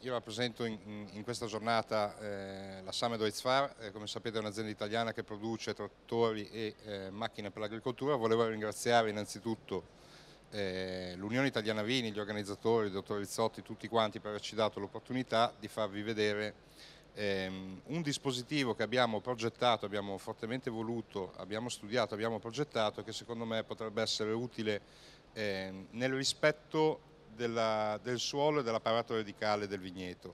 Io rappresento in questa giornata la Same Deutz-Fahr, come sapete è un'azienda italiana che produce trattori e macchine per l'agricoltura. Volevo ringraziare innanzitutto l'Unione Italiana Vini, gli organizzatori, il dottor Rizzotti, tutti quanti per averci dato l'opportunità di farvi vedere un dispositivo che abbiamo progettato, abbiamo fortemente voluto, abbiamo studiato, abbiamo progettato e che secondo me potrebbe essere utile nel rispetto del suolo e dell'apparato radicale del vigneto.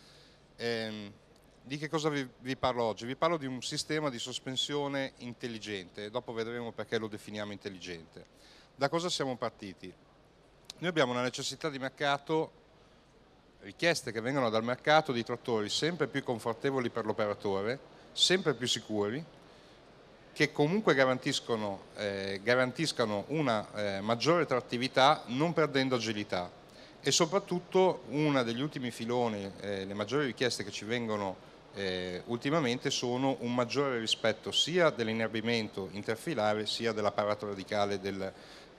Di che cosa vi parlo oggi? Vi parlo di un sistema di sospensione intelligente e dopo vedremo perché lo definiamo intelligente. Da cosa siamo partiti? Noi abbiamo una necessità di mercato, richieste che vengono dal mercato di trattori sempre più confortevoli per l'operatore, sempre più sicuri, che comunque garantiscano una maggiore trattività non perdendo agilità e soprattutto uno degli ultimi filoni, le maggiori richieste che ci vengono ultimamente sono un maggiore rispetto sia dell'inerbimento interfilare sia dell'apparato radicale del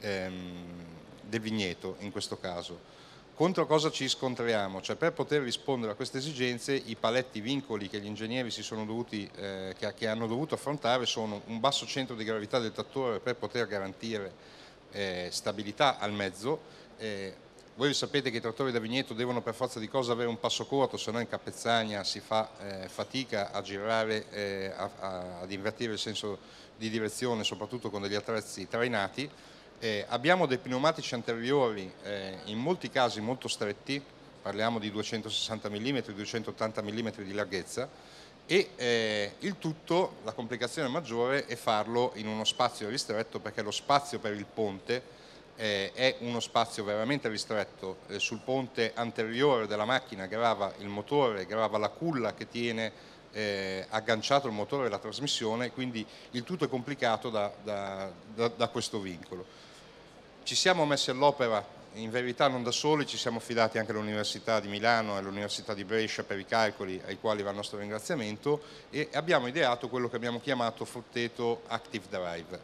vigneto in questo caso. Contro cosa ci scontriamo? Cioè per poter rispondere a queste esigenze i paletti vincoli che gli ingegneri che hanno dovuto affrontare sono un basso centro di gravità del trattore per poter garantire stabilità al mezzo. Voi sapete che i trattori da vigneto devono per forza di cosa avere un passo corto, se no in Capezzagna si fa fatica a girare, ad invertire il senso di direzione, soprattutto con degli attrezzi trainati. Abbiamo dei pneumatici anteriori in molti casi molto stretti, parliamo di 260 mm, 280 mm di larghezza e il tutto, la complicazione maggiore è farlo in uno spazio ristretto perché lo spazio per il ponte è uno spazio veramente ristretto. Sul ponte anteriore della macchina grava il motore, grava la culla che tiene agganciato il motore e la trasmissione, quindi il tutto è complicato da questo vincolo. Ci siamo messi all'opera, in verità non da soli, ci siamo affidati anche all'Università di Milano e all'Università di Brescia per i calcoli, ai quali va il nostro ringraziamento, e abbiamo ideato quello che abbiamo chiamato Forteto Active Drive.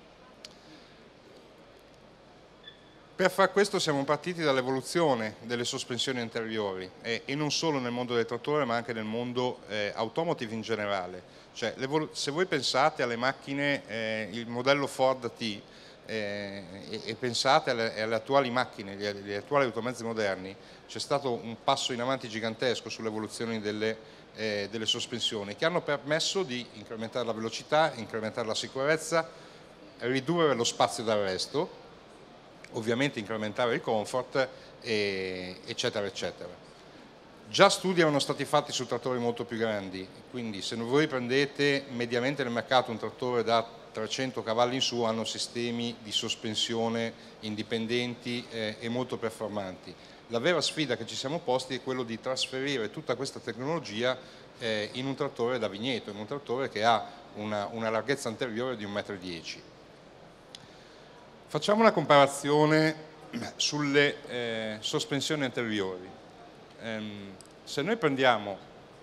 Per far questo siamo partiti dall'evoluzione delle sospensioni anteriori e non solo nel mondo del trattore ma anche nel mondo automotive in generale. Cioè, se voi pensate alle macchine, il modello Ford T, e pensate alle attuali macchine, agli attuali automezzi moderni, c'è stato un passo in avanti gigantesco sull'evoluzione delle sospensioni che hanno permesso di incrementare la velocità, incrementare la sicurezza, ridurre lo spazio d'arresto, ovviamente incrementare il comfort, eccetera eccetera. Già studi erano stati fatti su trattori molto più grandi, quindi se voi prendete mediamente nel mercato un trattore da 300 cavalli in su hanno sistemi di sospensione indipendenti e molto performanti. La vera sfida che ci siamo posti è quello di trasferire tutta questa tecnologia in un trattore da vigneto, in un trattore che ha una larghezza anteriore di 1,10 m. Facciamo una comparazione sulle sospensioni anteriori. Se noi prendiamo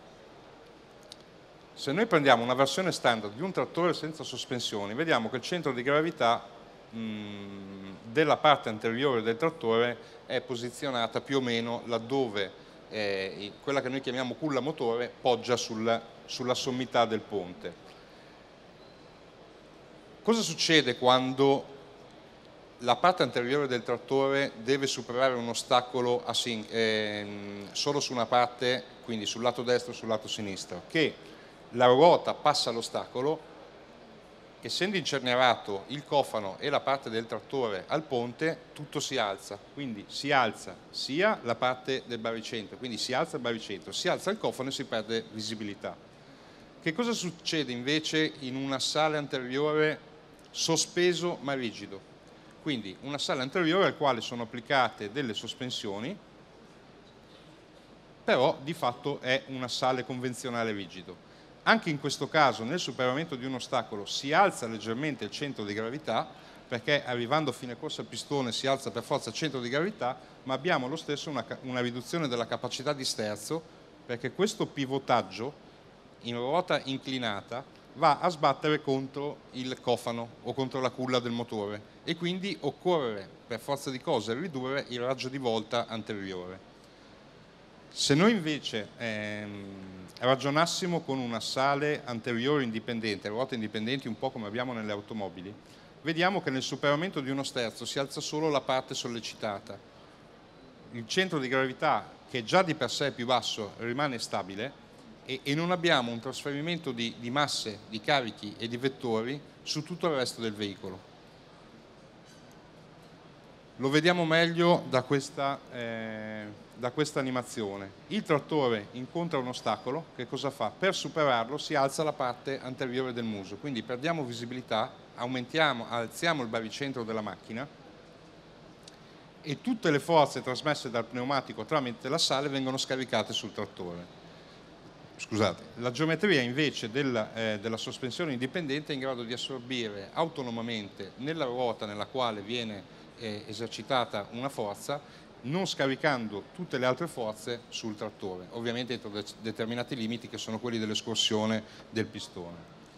una versione standard di un trattore senza sospensioni, vediamo che il centro di gravità della parte anteriore del trattore è posizionata più o meno laddove quella che noi chiamiamo culla motore poggia sulla sommità del ponte. Cosa succede quando la parte anteriore del trattore deve superare un ostacolo solo su una parte, quindi sul lato destro e sul lato sinistro? Che la ruota passa l'ostacolo, essendo incernerato il cofano e la parte del trattore al ponte, tutto si alza, quindi si alza sia la parte del baricentro, quindi si alza il baricentro, si alza il cofano e si perde visibilità. Che cosa succede invece in un assale anteriore sospeso ma rigido? Quindi un assale anteriore al quale sono applicate delle sospensioni, però di fatto è un assale convenzionale rigido. Anche in questo caso, nel superamento di un ostacolo, si alza leggermente il centro di gravità, perché arrivando a fine corsa al pistone si alza per forza il centro di gravità, ma abbiamo lo stesso una riduzione della capacità di sterzo, perché questo pivotaggio in ruota inclinata va a sbattere contro il cofano o contro la culla del motore e quindi occorre per forza di cose ridurre il raggio di volta anteriore. Se noi invece ragionassimo con un assale anteriore indipendente, ruote indipendenti un po' come abbiamo nelle automobili, vediamo che nel superamento di uno sterzo si alza solo la parte sollecitata. Il centro di gravità, che già di per sé è più basso, rimane stabile e non abbiamo un trasferimento di masse, di carichi e di vettori su tutto il resto del veicolo. Lo vediamo meglio da questa animazione. Il trattore incontra un ostacolo, che cosa fa? Per superarlo si alza la parte anteriore del muso, quindi perdiamo visibilità, alziamo il baricentro della macchina e tutte le forze trasmesse dal pneumatico tramite l'assale vengono scaricate sul trattore. Scusate, la geometria invece della sospensione indipendente è in grado di assorbire autonomamente nella ruota nella quale viene esercitata una forza, non scaricando tutte le altre forze sul trattore, ovviamente entro determinati limiti che sono quelli dell'escursione del pistone.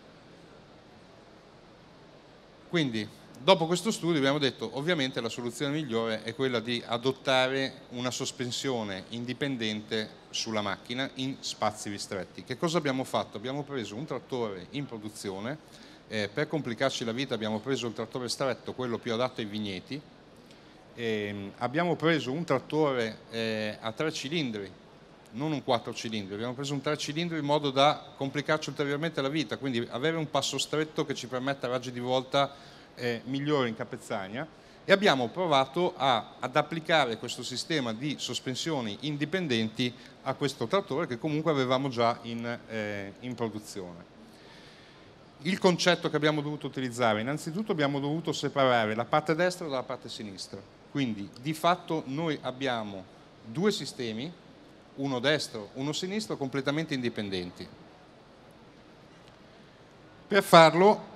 Quindi, dopo questo studio abbiamo detto ovviamente la soluzione migliore è quella di adottare una sospensione indipendente sulla macchina in spazi ristretti. Che cosa abbiamo fatto? Abbiamo preso un trattore in produzione, per complicarci la vita abbiamo preso il trattore stretto, quello più adatto ai vigneti, abbiamo preso un trattore a 3 cilindri, non un 4 cilindri, abbiamo preso un 3 cilindri in modo da complicarci ulteriormente la vita, quindi avere un passo stretto che ci permetta raggi di volta migliori in capezzagna, e abbiamo provato ad applicare questo sistema di sospensioni indipendenti a questo trattore che comunque avevamo già in produzione. Il concetto che abbiamo dovuto utilizzare, innanzitutto abbiamo dovuto separare la parte destra dalla parte sinistra, quindi di fatto noi abbiamo due sistemi, uno destro, uno sinistro, completamente indipendenti. Per farlo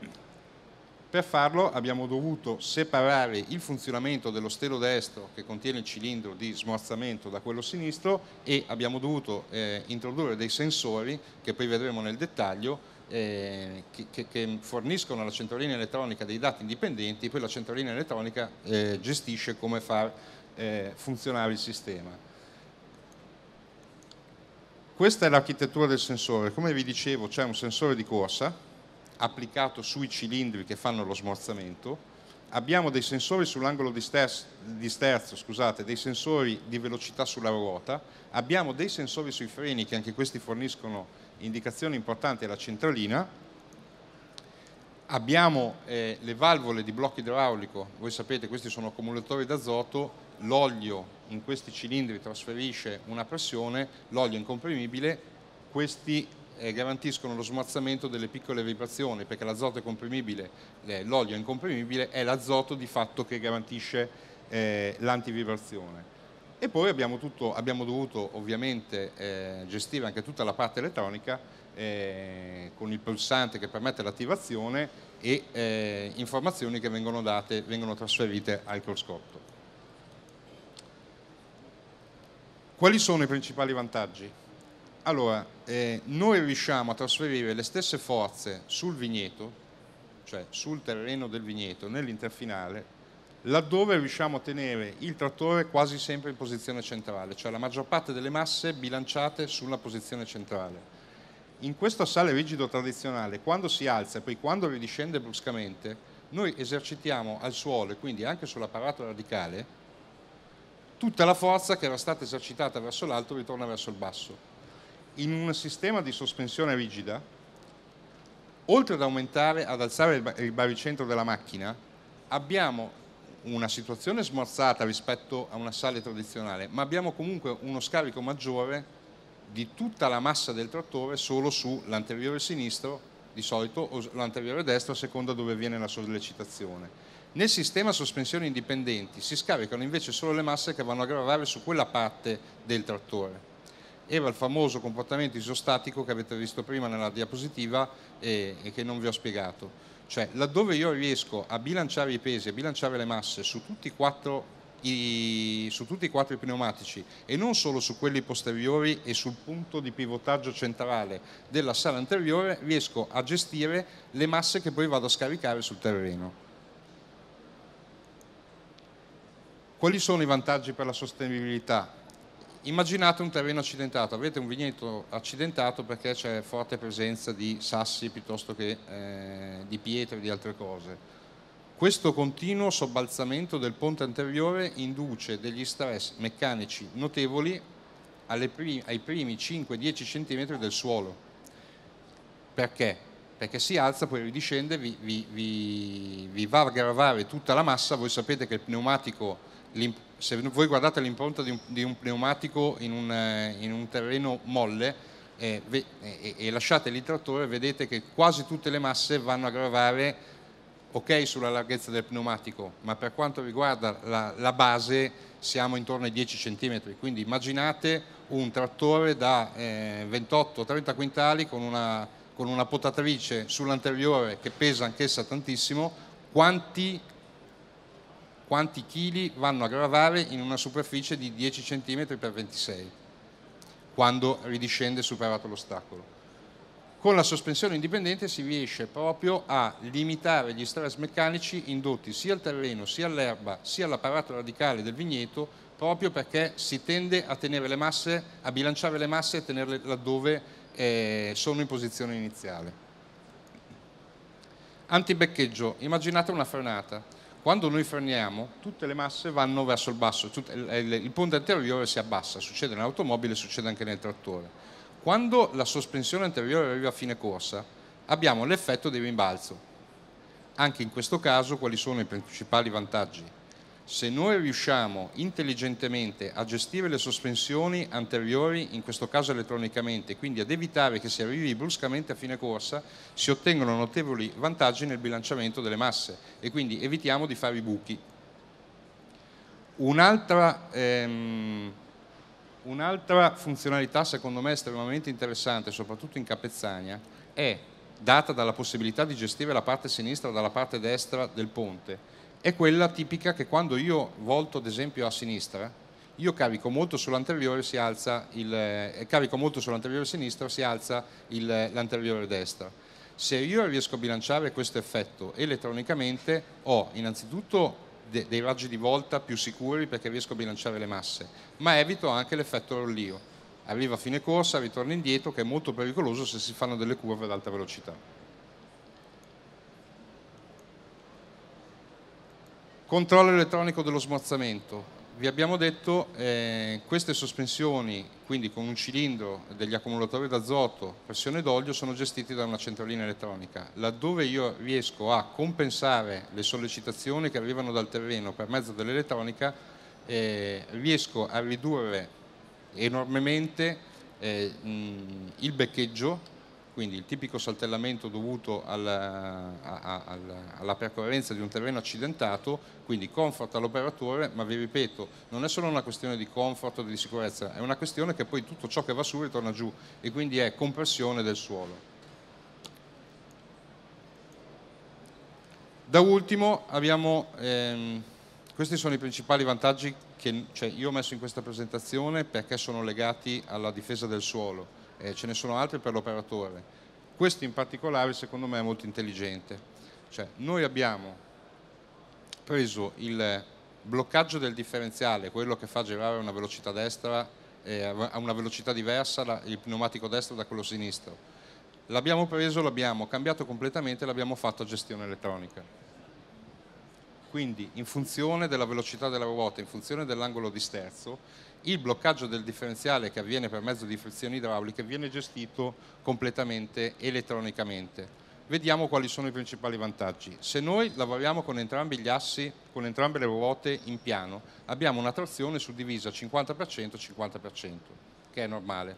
abbiamo dovuto separare il funzionamento dello stelo destro che contiene il cilindro di smorzamento da quello sinistro e abbiamo dovuto introdurre dei sensori che poi vedremo nel dettaglio che forniscono alla centralina elettronica dei dati indipendenti, poi la centralina elettronica gestisce come far funzionare il sistema. Questa è l'architettura del sensore. Come vi dicevo, c'è un sensore di corsa applicato sui cilindri che fanno lo smorzamento, abbiamo dei sensori sull'angolo di sterzo, dei sensori di velocità sulla ruota, abbiamo dei sensori sui freni che anche questi forniscono indicazioni importanti alla centralina, abbiamo le valvole di blocco idraulico, voi sapete questi sono accumulatori d'azoto, l'olio in questi cilindri trasferisce una pressione, l'olio è incomprimibile, questi garantiscono lo smorzamento delle piccole vibrazioni, perché l'azoto è comprimibile, l'olio è incomprimibile, è l'azoto di fatto che garantisce l'antivibrazione. E poi abbiamo dovuto ovviamente gestire anche tutta la parte elettronica con il pulsante che permette l'attivazione e informazioni che vengono trasferite al cruscotto. Quali sono i principali vantaggi? Allora, noi riusciamo a trasferire le stesse forze sul vigneto, cioè sul terreno del vigneto, nell'interfinale, laddove riusciamo a tenere il trattore quasi sempre in posizione centrale, cioè la maggior parte delle masse bilanciate sulla posizione centrale. In questo assale rigido tradizionale, quando si alza e poi quando ridiscende bruscamente, noi esercitiamo al suolo e quindi anche sull'apparato radicale tutta la forza che era stata esercitata verso l'alto ritorna verso il basso. In un sistema di sospensione rigida, oltre ad alzare il baricentro della macchina, abbiamo una situazione smorzata rispetto a un assale tradizionale, ma abbiamo comunque uno scarico maggiore di tutta la massa del trattore solo sull'anteriore sinistro, di solito, o l'anteriore destro, a seconda dove viene la sollecitazione. Nel sistema sospensioni indipendenti si scaricano invece solo le masse che vanno a gravare su quella parte del trattore. Era il famoso comportamento isostatico che avete visto prima nella diapositiva e che non vi ho spiegato. Cioè, laddove io riesco a bilanciare i pesi, a bilanciare le masse su tutti i quattro i pneumatici e non solo su quelli posteriori e sul punto di pivotaggio centrale della sala anteriore, riesco a gestire le masse che poi vado a scaricare sul terreno. Quali sono i vantaggi per la sostenibilità? Immaginate un terreno accidentato, avete un vigneto accidentato perché c'è forte presenza di sassi piuttosto che di pietre e di altre cose. Questo continuo sobbalzamento del ponte anteriore induce degli stress meccanici notevoli ai primi 5-10 cm del suolo. Perché? Perché si alza, poi ridiscende, vi va a gravare tutta la massa. Voi sapete che il pneumatico, se voi guardate l'impronta di un pneumatico in un terreno molle e lasciate lì il trattore, vedete che quasi tutte le masse vanno a gravare, ok, sulla larghezza del pneumatico, ma per quanto riguarda la base siamo intorno ai 10 cm. Quindi immaginate un trattore da 28-30 quintali con una potatrice sull'anteriore che pesa anch'essa tantissimo. Quanti chili vanno a gravare in una superficie di 10 cm per 26 quando ridiscende superato l'ostacolo? Con la sospensione indipendente si riesce proprio a limitare gli stress meccanici indotti sia al terreno, sia all'erba, sia all'apparato radicale del vigneto, proprio perché si tende a tenere le masse, a bilanciare le masse e a tenerle laddove sono in posizione iniziale. Antibeccheggio, immaginate una frenata. Quando noi freniamo, tutte le masse vanno verso il basso, il ponte anteriore si abbassa, succede nell'automobile, succede anche nel trattore. Quando la sospensione anteriore arriva a fine corsa, abbiamo l'effetto di rimbalzo. Anche in questo caso, quali sono i principali vantaggi? Se noi riusciamo intelligentemente a gestire le sospensioni anteriori, in questo caso elettronicamente, quindi ad evitare che si arrivi bruscamente a fine corsa, si ottengono notevoli vantaggi nel bilanciamento delle masse e quindi evitiamo di fare i buchi. Un'altra funzionalità secondo me estremamente interessante, soprattutto in Capezzania, è data dalla possibilità di gestire la parte sinistra dalla parte destra del ponte. È quella tipica che quando io volto ad esempio a sinistra, io carico molto sull'anteriore, si alza carico molto sull'anteriore sinistra, si alza l'anteriore destra. Se io riesco a bilanciare questo effetto elettronicamente, ho innanzitutto dei raggi di volta più sicuri perché riesco a bilanciare le masse, ma evito anche l'effetto rollio. Arriva a fine corsa, ritorna indietro, che è molto pericoloso se si fanno delle curve ad alta velocità. Controllo elettronico dello smorzamento. Vi abbiamo detto queste sospensioni, quindi con un cilindro, degli accumulatori d'azoto, pressione d'olio, sono gestiti da una centralina elettronica. Laddove io riesco a compensare le sollecitazioni che arrivano dal terreno per mezzo dell'elettronica, riesco a ridurre enormemente il beccheggio, quindi il tipico saltellamento dovuto alla percorrenza di un terreno accidentato, quindi comfort all'operatore, ma vi ripeto, non è solo una questione di comfort o di sicurezza, è una questione che poi tutto ciò che va su ritorna giù e quindi è compressione del suolo. Da ultimo abbiamo, questi sono i principali vantaggi che io ho messo in questa presentazione perché sono legati alla difesa del suolo. Ce ne sono altri per l'operatore. Questo in particolare secondo me è molto intelligente. Noi abbiamo preso il bloccaggio del differenziale, quello che fa girare a una velocità destra, a una velocità diversa il pneumatico destro da quello sinistro. L'abbiamo preso, l'abbiamo cambiato completamente e l'abbiamo fatto a gestione elettronica. Quindi in funzione della velocità della ruota, in funzione dell'angolo di sterzo, il bloccaggio del differenziale che avviene per mezzo di frizioni idrauliche viene gestito completamente elettronicamente. Vediamo quali sono i principali vantaggi. Se noi lavoriamo con entrambi gli assi, con entrambe le ruote in piano, abbiamo una trazione suddivisa 50%-50%, che è normale.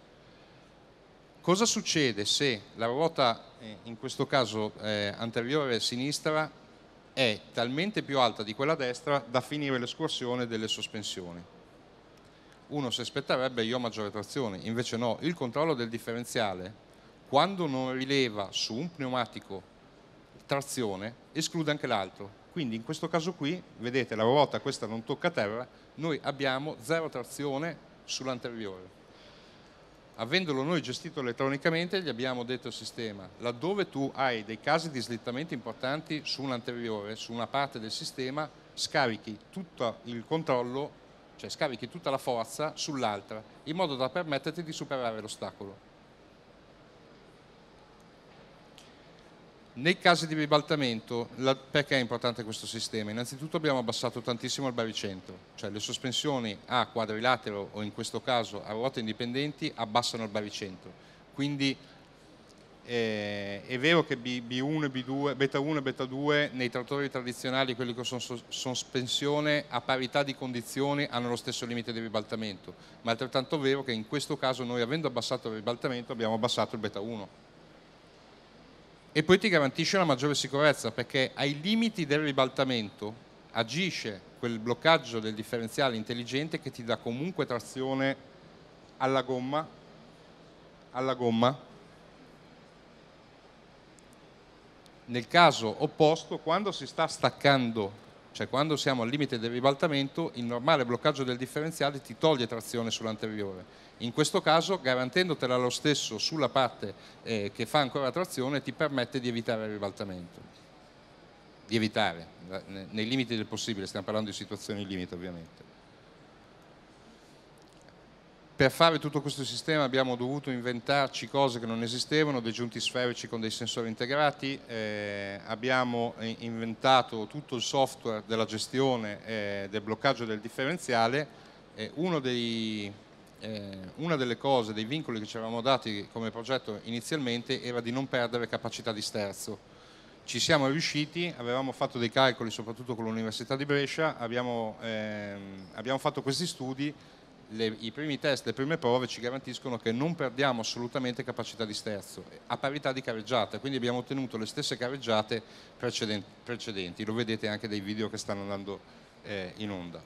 Cosa succede se la ruota, in questo caso anteriore sinistra, è talmente più alta di quella destra da finire l'escursione delle sospensioni? Uno si aspetterebbe io maggiore trazione, invece no, il controllo del differenziale, quando non rileva su un pneumatico trazione, esclude anche l'altro. Quindi in questo caso qui, vedete la ruota questa non tocca terra, noi abbiamo zero trazione sull'anteriore. Avendolo noi gestito elettronicamente, gli abbiamo detto al sistema, laddove tu hai dei casi di slittamento importanti su un anteriore, su una parte del sistema, scarichi tutto il controllo cioè scarichi tutta la forza sull'altra, in modo da permetterti di superare l'ostacolo. Nei casi di ribaltamento, perché è importante questo sistema? Innanzitutto abbiamo abbassato tantissimo il baricentro, cioè le sospensioni a quadrilatero o in questo caso a ruote indipendenti abbassano il baricentro. Quindi è vero che B1 e B2, beta 1 e beta 2 nei trattori tradizionali, quelli con sospensione a parità di condizioni, hanno lo stesso limite di ribaltamento, ma è altrettanto vero che in questo caso noi, avendo abbassato il ribaltamento, abbiamo abbassato il beta 1. E poi ti garantisce una maggiore sicurezza, perché ai limiti del ribaltamento agisce quel bloccaggio del differenziale intelligente che ti dà comunque trazione alla gomma. Nel caso opposto, quando si sta staccando, cioè quando siamo al limite del ribaltamento, il normale bloccaggio del differenziale ti toglie trazione sull'anteriore. In questo caso, garantendotela lo stesso sulla parte che fa ancora trazione, ti permette di evitare il ribaltamento. Di evitare, nei limiti del possibile, stiamo parlando di situazioni limite ovviamente. Per fare tutto questo sistema abbiamo dovuto inventarci cose che non esistevano, dei giunti sferici con dei sensori integrati, abbiamo inventato tutto il software della gestione del bloccaggio del differenziale. Una delle cose, dei vincoli che ci eravamo dati come progetto inizialmente era di non perdere capacità di sterzo. Ci siamo riusciti, avevamo fatto dei calcoli soprattutto con l'Università di Brescia, abbiamo fatto questi studi. I primi test, le prime prove ci garantiscono che non perdiamo assolutamente capacità di sterzo a parità di careggiata, quindi abbiamo ottenuto le stesse careggiate precedenti, lo vedete anche dai video che stanno andando in onda.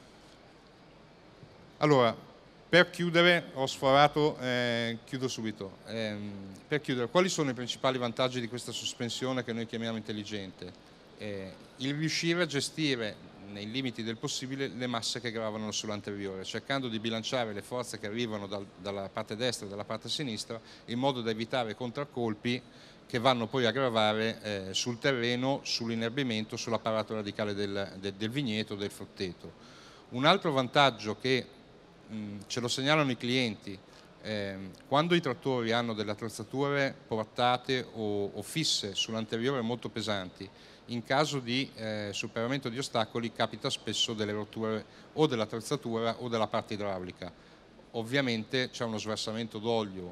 Allora, per chiudere, ho sforato, chiudo subito. Per chiudere, quali sono i principali vantaggi di questa sospensione che noi chiamiamo intelligente? Il riuscire a gestire nei limiti del possibile le masse che gravano sull'anteriore, cercando di bilanciare le forze che arrivano dalla parte destra e dalla parte sinistra, in modo da evitare contraccolpi che vanno poi a gravare sul terreno, sull'inerbimento, sull'apparato radicale del vigneto, del frutteto. Un altro vantaggio che ce lo segnalano i clienti, quando i trattori hanno delle attrezzature portate o fisse sull'anteriore molto pesanti, in caso di superamento di ostacoli capita spesso delle rotture o dell'attrezzatura o della parte idraulica. Ovviamente c'è uno sversamento d'olio,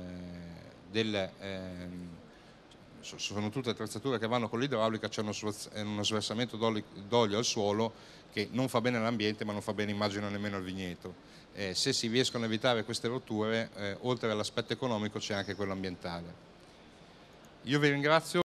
sono tutte attrezzature che vanno con l'idraulica, c'è uno sversamento d'olio al suolo che non fa bene all'ambiente, ma non fa bene, immagino, nemmeno al vigneto. Se si riescono a evitare queste rotture, oltre all'aspetto economico c'è anche quello ambientale. Io vi ringrazio.